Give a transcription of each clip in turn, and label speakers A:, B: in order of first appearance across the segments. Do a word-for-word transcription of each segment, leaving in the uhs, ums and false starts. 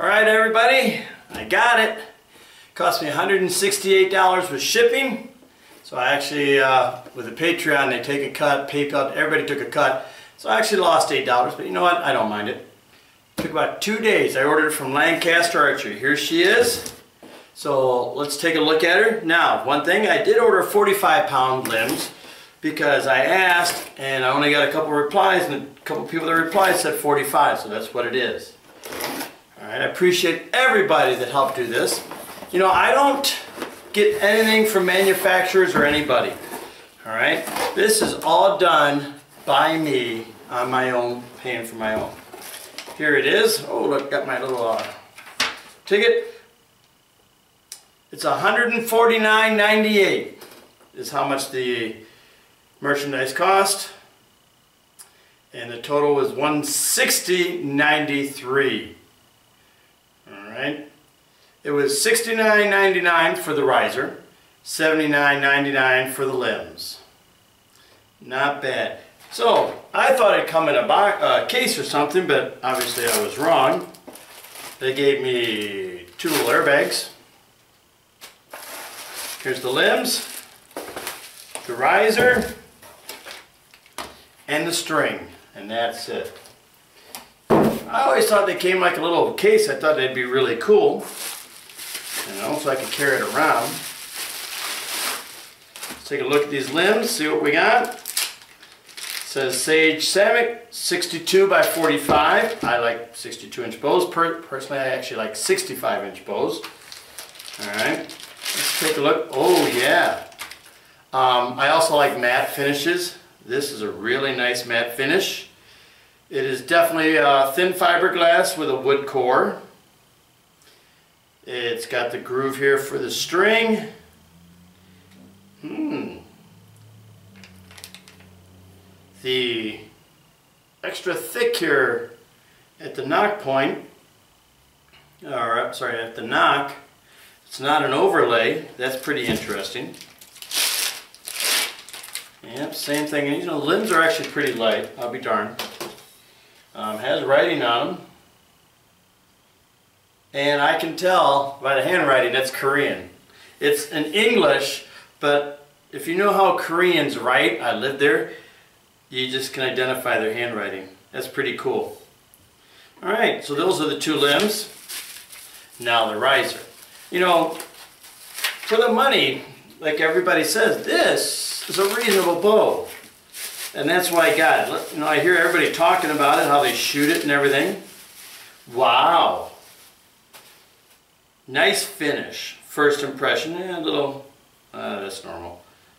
A: Alright everybody, I got it. Cost me one hundred sixty-eight dollars with shipping. So I actually, uh, with the Patreon, they take a cut, PayPal, everybody took a cut. So I actually lost eight dollars, but you know what, I don't mind it. It took about two days. I ordered it from Lancaster Archery. Here she is. So let's take a look at her. Now, one thing, I did order forty-five pound limbs because I asked and I only got a couple replies, and a couple people that replied said forty-five, so that's what it is. Alright, I appreciate everybody that helped do this. You know, I don't get anything from manufacturers or anybody. Alright, this is all done by me on my own, paying for my own. Here it is. Oh, look, got my little uh, ticket. It's one hundred forty-nine ninety-eight is how much the merchandise cost, and the total was one hundred sixty ninety-three. All right, it was sixty-nine ninety-nine for the riser, seventy-nine ninety-nine for the limbs. Not bad. So I thought it'd come in a uh, case or something, but obviously I was wrong. They gave me two little airbags. Here's the limbs, the riser, and the string, and that's it. I always thought they came like a little case. I thought they'd be really cool, you know, so I could carry it around. Let's take a look at these limbs, see what we got. It says Sage Samick sixty-two by forty-five. I like sixty-two inch bows. Per personally, I actually like sixty-five inch bows. All right, let's take a look. Oh yeah. Um, I also like matte finishes. This is a really nice matte finish. It is definitely uh, thin fiberglass with a wood core. It's got the groove here for the string. Hmm. The extra thick here at the knock point, or sorry, at the knock, it's not an overlay. That's pretty interesting. Yep, same thing. And you know, limbs are actually pretty light, I'll be darned. Um, has writing on them. And I can tell by the handwriting that's Korean. It's in English, but if you know how Koreans write, I lived there, you just can identify their handwriting. That's pretty cool. Alright, so those are the two limbs. Now the riser. You know, for the money, like everybody says, this is a reasonable bow. And that's why I got it. You know, I hear everybody talking about it, how they shoot it and everything. Wow. Nice finish. First impression, eh, a little, uh, that's normal.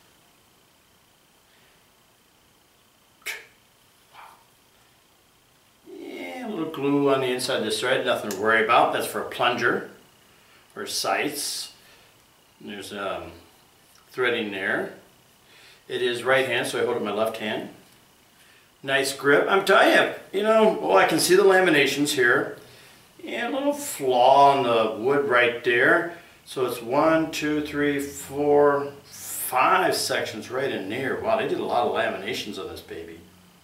A: Yeah, a little glue on the inside of this thread, nothing to worry about. That's for a plunger or sights. There's um, threading there. It is right hand, so I hold it in my left hand. Nice grip. I'm telling you, you know, oh, I can see the laminations here. Yeah, a little flaw on the wood right there. So it's one, two, three, four, five sections right in there. Wow, they did a lot of laminations on this baby.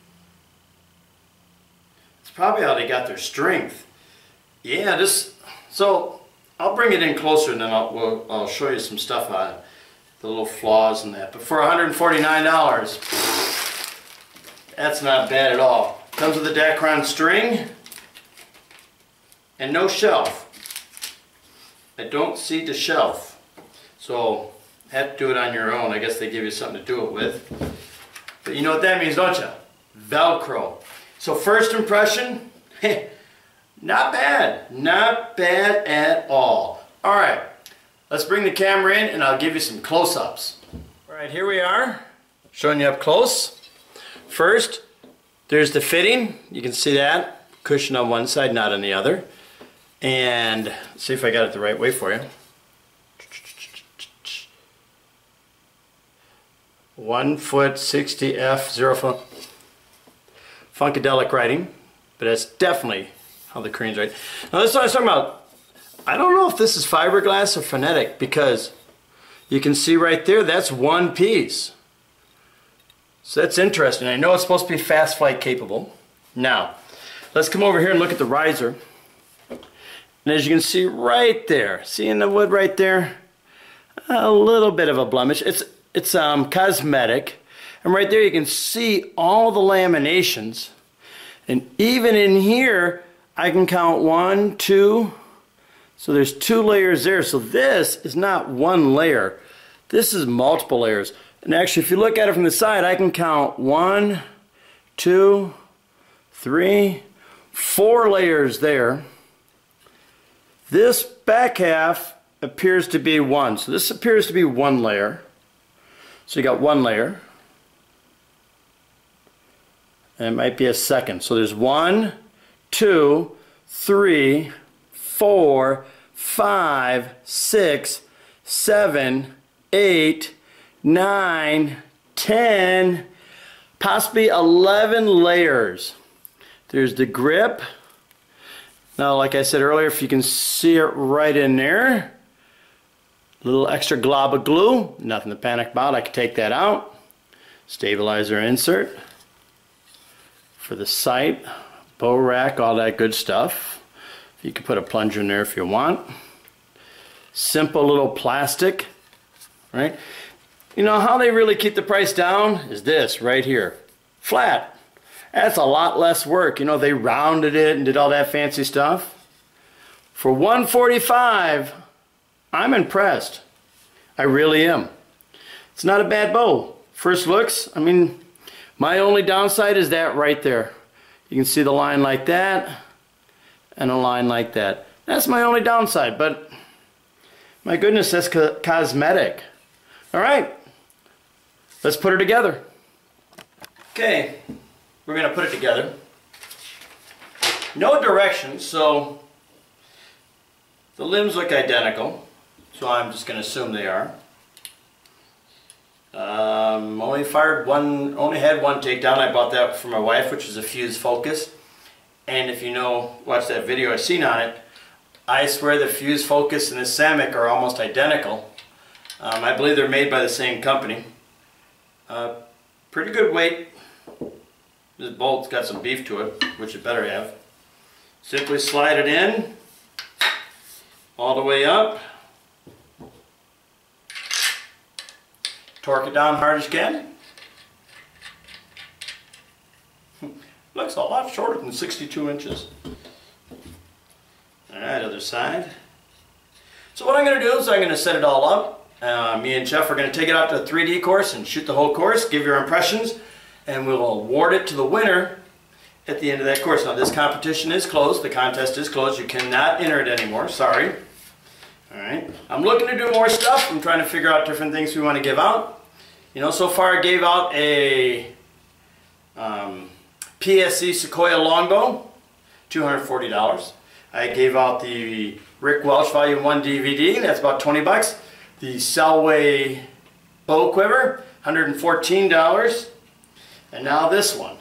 A: It's probably how they got their strength. Yeah, this, so I'll bring it in closer and then I'll, we'll, I'll show you some stuff on it. The little flaws in that. But for one hundred forty-nine dollars, that's not bad at all. Comes with a Dacron string and no shelf. I don't see the shelf. So, have to do it on your own. I guess they give you something to do it with. But you know what that means, don't you? Velcro. So first impression, not bad. Not bad at all. Alright. Let's bring the camera in and I'll give you some close-ups. Alright, here we are, showing you up close. First, there's the fitting. You can see that. Cushion on one side, not on the other. And see if I got it the right way for you. One foot sixty F, zero foot. Funkadelic writing, but that's definitely how the Koreans write. Now this is what I was talking about. I don't know if this is fiberglass or phonetic because you can see right there, that's one piece. So that's interesting. I know it's supposed to be fast flight capable. Now, let's come over here and look at the riser. And as you can see right there, see in the wood right there, a little bit of a blemish. It's, it's um, cosmetic. And right there you can see all the laminations. And even in here, I can count one, two, so there's two layers there. So this is not one layer. This is multiple layers. And actually, if you look at it from the side, I can count one, two, three, four layers there. This back half appears to be one. So this appears to be one layer. So you got one layer. And it might be a second. So there's one, two, three, four, five, six, seven, eight, nine, ten, possibly eleven layers. There's the grip. Now, like I said earlier, if you can see it right in there, a little extra glob of glue, nothing to panic about. I can take that out. Stabilizer insert for the sight, bow rack, all that good stuff. You can put a plunger in there if you want. Simple little plastic, right? You know how they really keep the price down is this right here, flat. That's a lot less work. You know, they rounded it and did all that fancy stuff. For one forty-five, I'm impressed. I really am. It's not a bad bow. First looks, I mean, my only downside is that right there. You can see the line like that and a line like that. That's my only downside, but my goodness, that's co cosmetic. All right, let's put it together. Okay, we're gonna put it together. No directions, so the limbs look identical, so I'm just gonna assume they are. Um, only fired one, only had one takedown. I bought that for my wife, which is a Fuse Focus. And if you know, watch that video I seen on it, I swear the Fuse Focus and the Samick are almost identical. Um, I believe they're made by the same company. Uh, pretty good weight. This bolt's got some beef to it, which it better have. Simply slide it in, all the way up. Torque it down hard as you can. Looks a lot shorter than sixty-two inches. Alright, other side. So what I'm going to do is I'm going to set it all up. Uh, me and Jeff are going to take it out to a three D course and shoot the whole course, give your impressions, and we'll award it to the winner at the end of that course. Now this competition is closed, the contest is closed, you cannot enter it anymore, sorry. Alright, I'm looking to do more stuff. I'm trying to figure out different things we want to give out. You know, so far I gave out a um, P S C Sequoia longbow, two hundred forty dollars. I gave out the Rick Welch Volume one D V D, that's about twenty bucks. The Selway bow quiver, one hundred fourteen dollars. And now this one.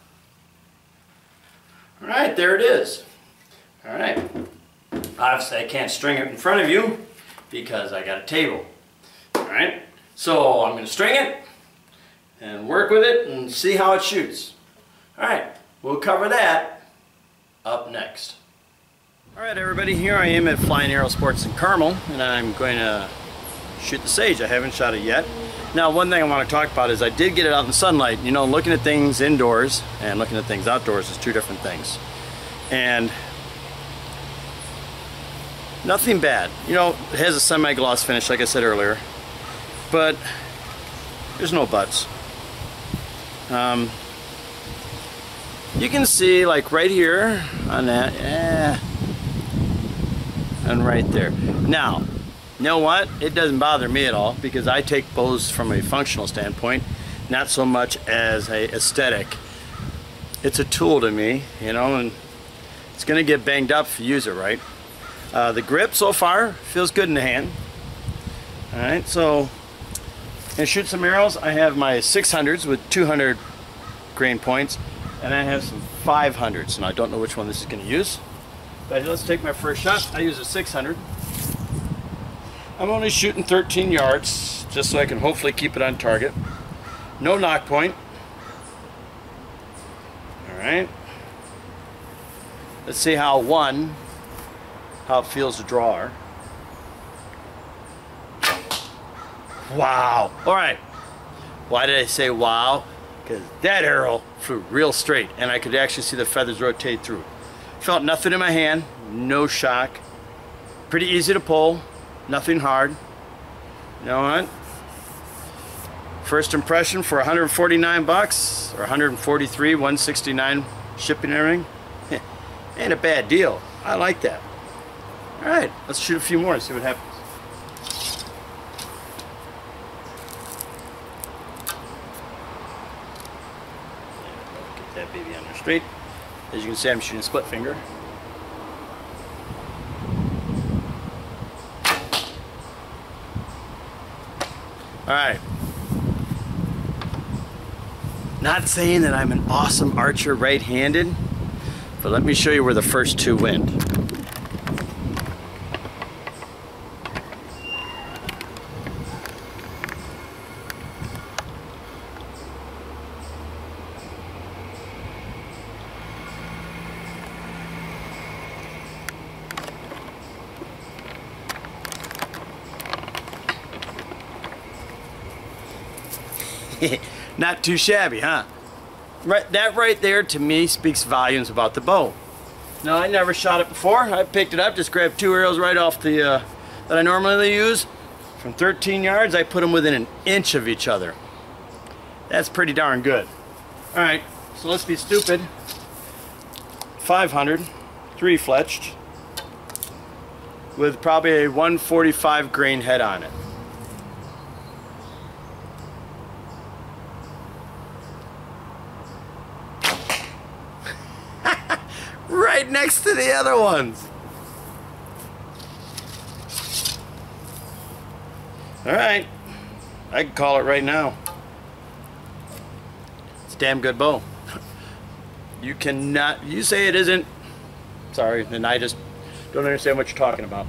A: Alright, there it is. Alright. Obviously I can't string it in front of you because I got a table. Alright, so I'm going to string it and work with it and see how it shoots. Alright, we'll cover that up next. Alright everybody, here I am at Flying Arrow Sports in Carmel, and I'm going to shoot the Sage. I haven't shot it yet. Now one thing I want to talk about is I did get it out in sunlight. You know, looking at things indoors and looking at things outdoors is two different things. And nothing bad. You know, it has a semi-gloss finish like I said earlier, but there's no buts. Um, you can see like right here on that, eh, and right there. Now, you know what? It doesn't bother me at all because I take bows from a functional standpoint, not so much as a aesthetic. It's a tool to me, you know, and it's going to get banged up if you use it right. Uh, the grip so far feels good in the hand. Alright, so I'm going to shoot some arrows. I have my six hundreds with two hundred grain points, and I have some five hundreds, and I don't know which one this is going to use. But let's take my first shot. I use a six hundred. I'm only shooting thirteen yards, just so I can hopefully keep it on target. No knock point. Alright. Let's see how one how it feels to draw her. Wow. All right. Why did I say wow? Because that arrow flew real straight, and I could actually see the feathers rotate through. Felt nothing in my hand, no shock. Pretty easy to pull, nothing hard. You know what? First impression for one hundred forty-nine bucks or one hundred forty-three, one sixty-nine shipping and everything. Ain't a bad deal. I like that. All right, let's shoot a few more and see what happens. Get that baby on there straight. As you can see, I'm shooting split finger. All right. Not saying that I'm an awesome archer right-handed, but let me show you where the first two went. Not too shabby, huh? Right, that right there to me speaks volumes about the bow. Now, I never shot it before. I picked it up, just grabbed two arrows right off the uh, that I normally use. From thirteen yards, I put them within an inch of each other. That's pretty darn good. All right, so let's be stupid. five hundred, three fletched, with probably a one forty-five grain head on it. Right next to the other ones. All right, I can call it right now. It's a damn good bow. You cannot, you say it isn't, sorry, then I just don't understand what you're talking about.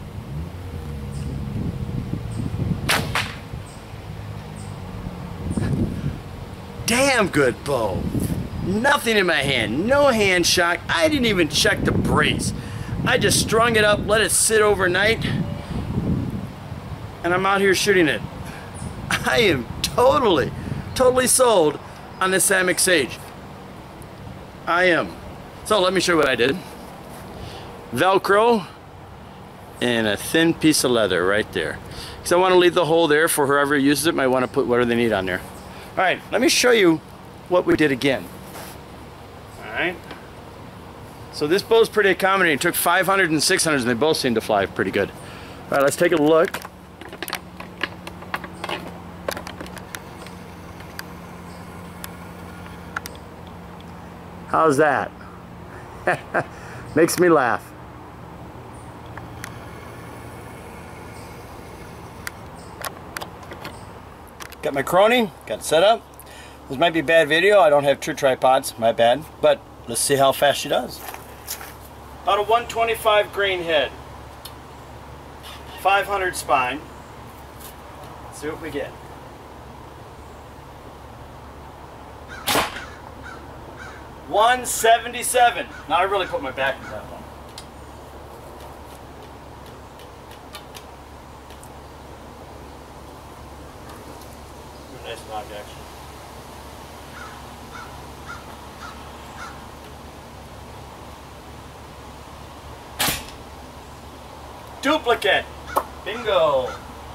A: Damn good bow. Nothing in my hand, no hand shock. I didn't even check the brace. I just strung it up, let it sit overnight, and I'm out here shooting it. I am totally, totally sold on this Samick Sage. I am. So let me show you what I did. Velcro and a thin piece of leather right there. Because I want to leave the hole there for whoever uses it might want to put whatever they need on there. All right, let me show you what we did again. Alright, so this bow's pretty accommodating. It took five hundred and six hundred and they both seem to fly pretty good. Alright, let's take a look. How's that? Makes me laugh. Got my Crony, got it set up. This might be a bad video. I don't have true tripods, my bad. But let's see how fast she does. About a one twenty-five grain head. five hundred spine. Let's see what we get. one seventy-seven. Now I really put my back into that one. Nice knock action. Duplicate. Bingo.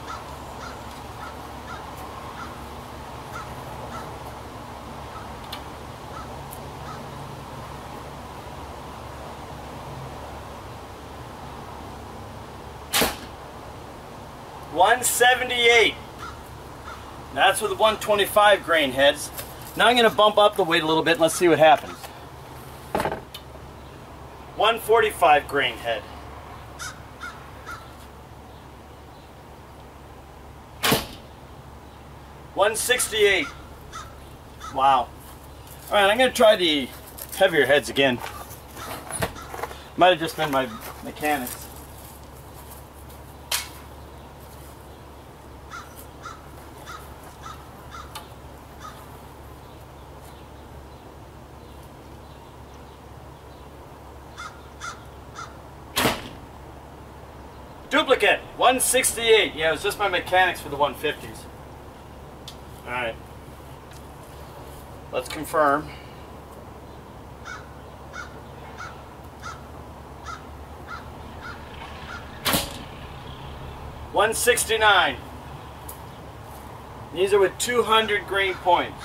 A: one seventy-eight. That's with the one twenty-five grain heads. Now I'm going to bump up the weight a little bit and let's see what happens. one forty-five grain head. one sixty-eight. Wow. Alright, I'm going to try the heavier heads again. Might have just been my mechanics. Duplicate, one sixty-eight. Yeah, it was just my mechanics for the one fifties. Alright. Let's confirm. one sixty-nine. These are with two hundred grain points.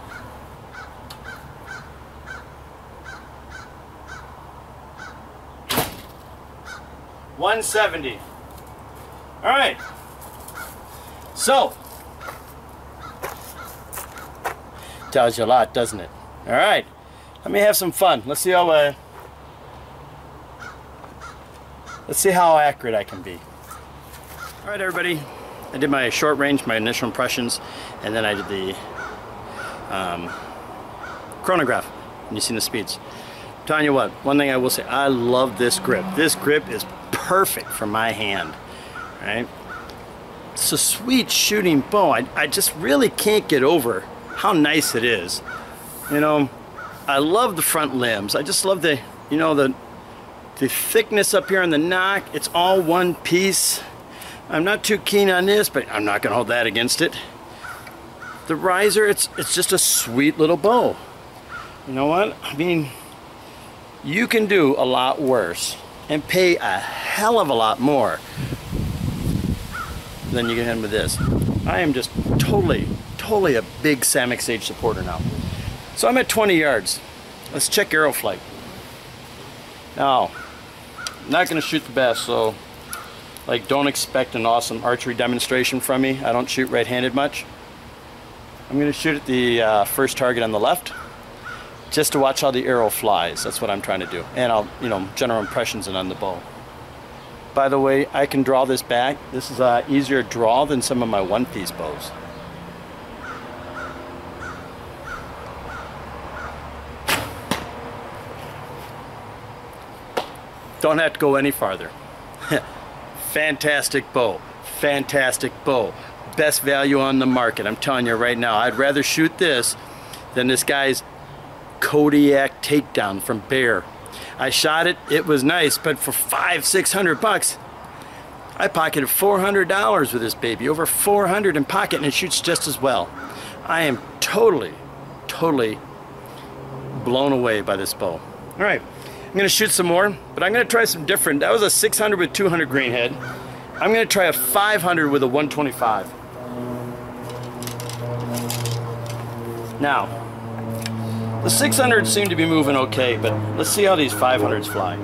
A: one seventy. All right. So, tells you a lot, doesn't it? All right. Let me have some fun. Let's see how uh, let's see how accurate I can be. All right, everybody. I did my short range, my initial impressions, and then I did the um, chronograph, and you've seen the speeds. I'm telling you what, one thing I will say, I love this grip. This grip is perfect for my hand, right? It's a sweet shooting bow. I, I just really can't get over how nice it is. You know, I love the front limbs. I just love the, you know, the, the thickness up here on the nock. It's all one piece. I'm not too keen on this, but I'm not gonna hold that against it. The riser, it's it's just a sweet little bow. You know what? I mean, you can do a lot worse and pay a hell of a lot more than you can with this. I am just totally, totally a big Samick Sage supporter now. So I'm at twenty yards. Let's check arrow flight. Now, I'm not gonna shoot the best, so like, don't expect an awesome archery demonstration from me. I don't shoot right-handed much. I'm going to shoot at the uh, first target on the left, just to watch how the arrow flies. That's what I'm trying to do. And I'll, you know, general impressions and on the bow. By the way, I can draw this back. This is uh, easier to draw than some of my one-piece bows. Don't have to go any farther. Fantastic bow, fantastic bow. Best value on the market, I'm telling you right now. I'd rather shoot this than this guy's Kodiak Takedown from Bear. I shot it, it was nice, but for five, six hundred bucks, I pocketed four hundred dollars with this baby. Over four hundred in pocket, and it shoots just as well. I am totally, totally blown away by this bow. All right. I'm gonna shoot some more, but I'm gonna try some different. That was a six hundred with two hundred grain head. I'm gonna try a five hundred with a one twenty-five. Now, the six hundreds seem to be moving okay, but let's see how these five hundreds fly.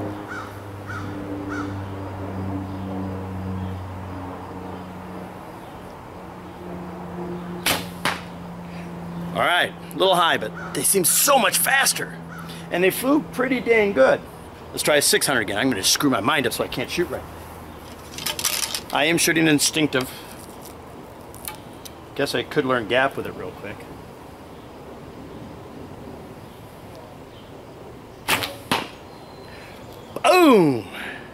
A: All right, a little high, but they seem so much faster. And they flew pretty dang good. Let's try a six hundred again. I'm going to screw my mind up so I can't shoot right. I am shooting instinctive. Guess I could learn gap with it real quick. Boom!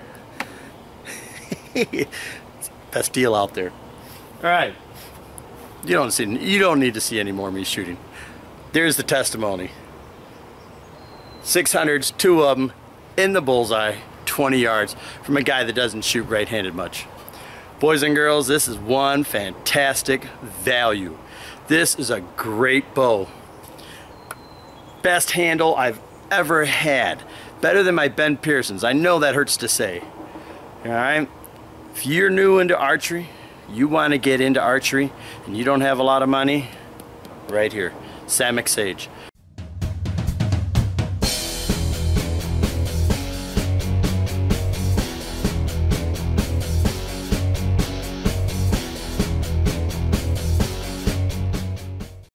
A: Best deal out there. All right. You don't see. You don't need to see any more of me shooting. There's the testimony. six hundreds, two of them, in the bullseye, twenty yards, from a guy that doesn't shoot right-handed much. Boys and girls, this is one fantastic value. This is a great bow. Best handle I've ever had. Better than my Ben Pearson's. I know that hurts to say. All right? If you're new into archery, you want to get into archery, and you don't have a lot of money, right here, Samick Sage.